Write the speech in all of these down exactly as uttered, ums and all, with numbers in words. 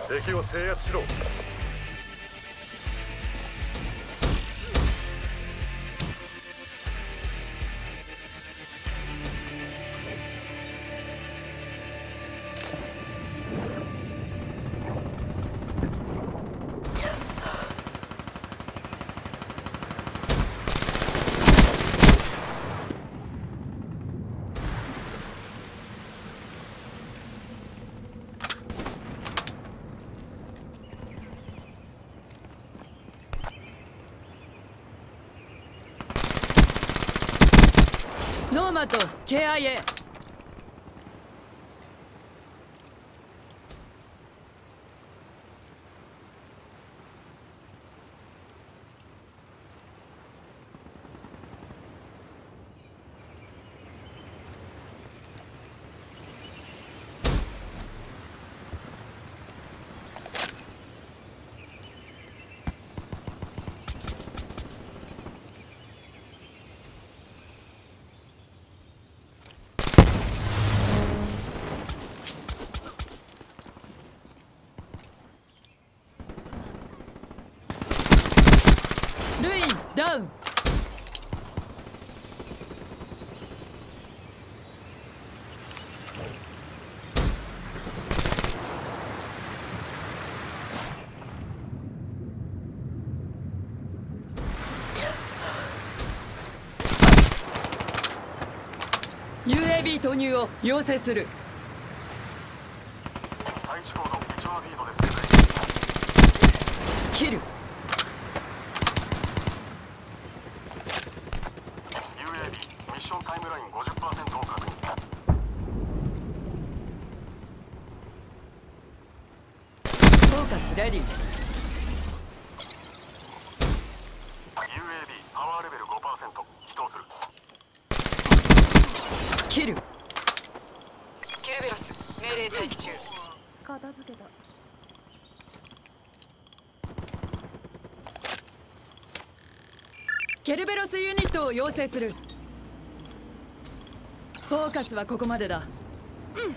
敵を制圧しろ。 ノーマと ケーアイエー。 ルインダウン。ユーエービー 投入を要請する。 配置コードいちワンフィートで正解。 キル。 ユーエービー ミッションタイムライン ごじゅっパーセント を確認。 フォーカスレディ。 ユーエービー パワーレベル ごパーセント 起動する。 キル。 ケルベロス命令待機中。 片付けた。 ケルベロスユニットを要請する。フォーカスはここまでだ。うん。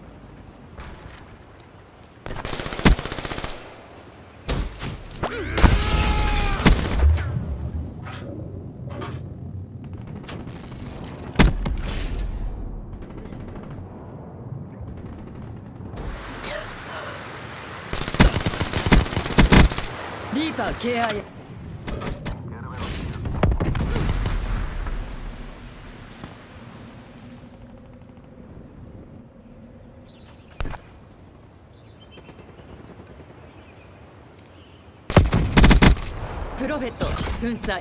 リーパー ケーアイエー。 プロフェット粉砕。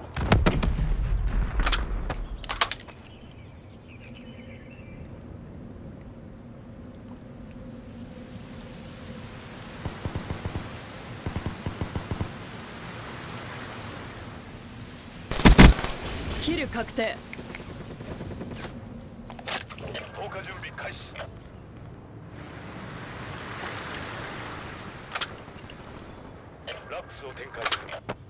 キル確定。 投下準備開始。ラップスを展開する。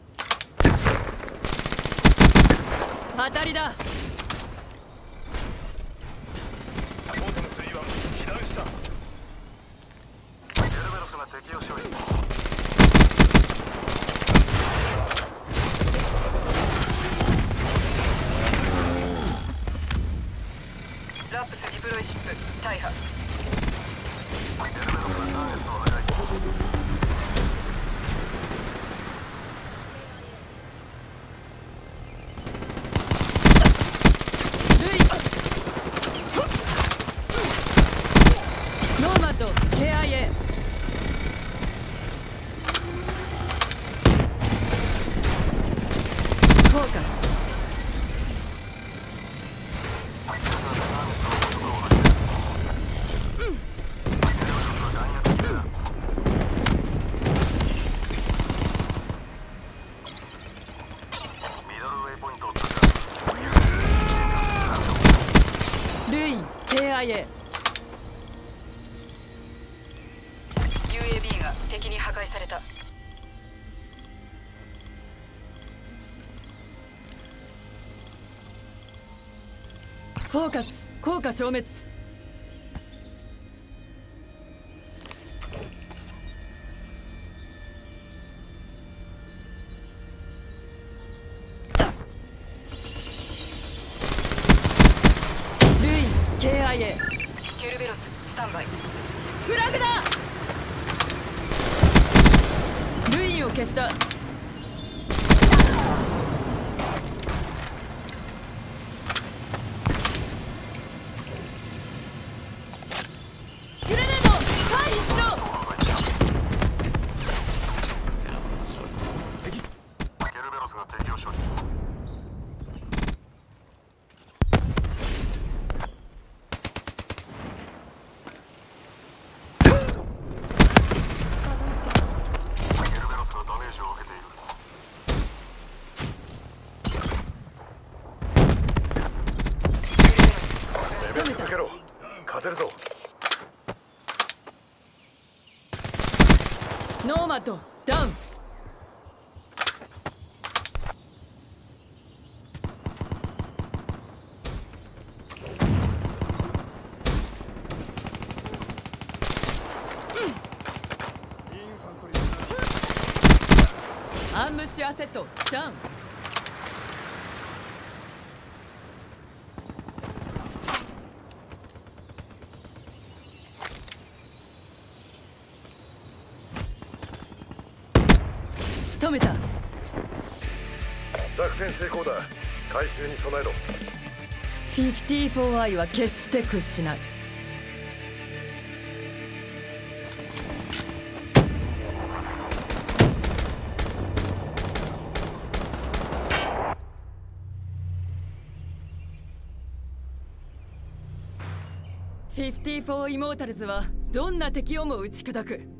当たりだ。 トーテムスリーワン被弾した。ケルベロスが敵を処理。 ラップスディプロイシップ大破。 ケルベロスがターゲットを破壊。 ノーマと ケーアイエー。 フォーカス。ルイン ケーアイエー。 ユーエービー が敵に破壊された。 フォーカス効果消滅。 階へ。 ケルベロススタンバイ。 フラグだ。ルインを消した。グレネード回避しろ。 ケルベロスが敵を処理。勝てるぞ。 ノーマットダウン。アンムッシュアセットダウン。仕留めた。 作戦成功だ。回収に備えろ。 フィフティーフォーアイは決して屈しない。フィフティーフォーイモータルズはどんな敵をも打ち砕く。